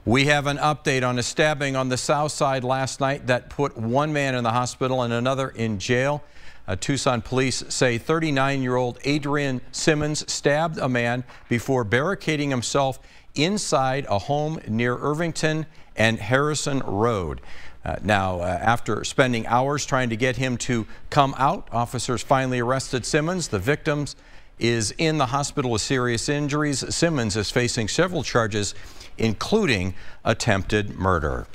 We have an update on a stabbing on the south side last night that put one man in the hospital and another in jail. Tucson police say 39-year-old Adrian Simmons stabbed a man before barricading himself inside a home near Irvington and Harrison Road. After spending hours trying to get him to come out, officers finally arrested Simmons. The victim is in the hospital with serious injuries. Simmons is facing several charges, including attempted murder.